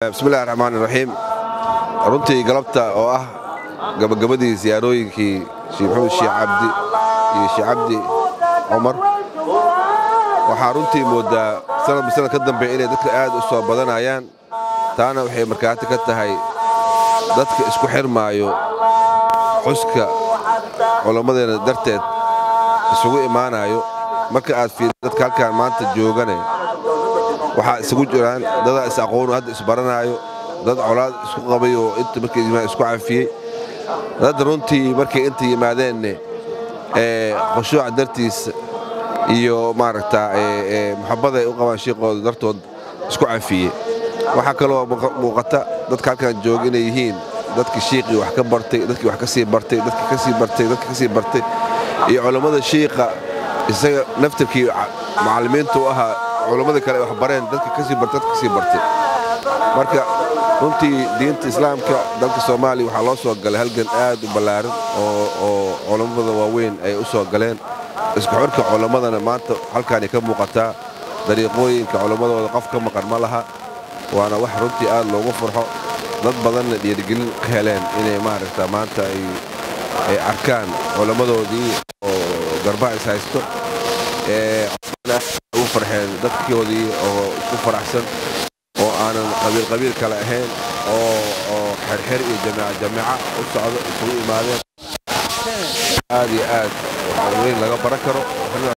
بسم الله الرحمن الرحيم. runtii galabta oo ah gabagabadii ziyaarooyinkii Sheikh Maxamed Sheikh Cabdi iyo Sheikh Cabdi Umar waxaa runtii moodaa sanad ka dambeeyay inay dadka aad u soo badanayaan taana waxay markaati ka tahay dadka isku xirmaayo xuska culamadeena darteed isugu imaanayo marka aad fiiriso dadka halkaan maanta joogane waxaa isugu jiraan dad is aqoon hadda isbaranayo dad colaad isku qabay oo inta markay isku cafiyay dad runtii markay inta yimaadeen khushuuc dartiis iyo maaragta muxabbada ay u qabaan sheekooda dartood isku cafiyay waxa kale oo muuqata dadka halkaan jooga inay yihiin dadkii sheekhi wax ka bartay dadkii wax ka sii bartay dadkii ka sii bartay dadkii ka sii bartay iyo culimada sheekha isaga naftirkii macallimiintu ahaa culimada kale wax bareen dadka ka sii bartay dadka ka sii bartay marka runtii diinta islaamka dalka Soomaaliya waxa loo soo galay halgan aad u ballaaran oo culimada waaweyn ay u soo galeen isku xirka culimadana maanta halkaan ka muuqata dariiqooyinka culimadooda qof ka maqan ma laha waana wax runtii aad loogu farxo dad badan dhiirigelin ka heleen inay maaragta maanta ay arkaan culimadoodii oo garbaha is haysto u farxeen dadkoodii oo isku faraxsan oo aanan qabiil kale ahayn oo xirxir iyo jamiica u socdo isugu imaadeen aad iyo aad waxa weyn laga baran karo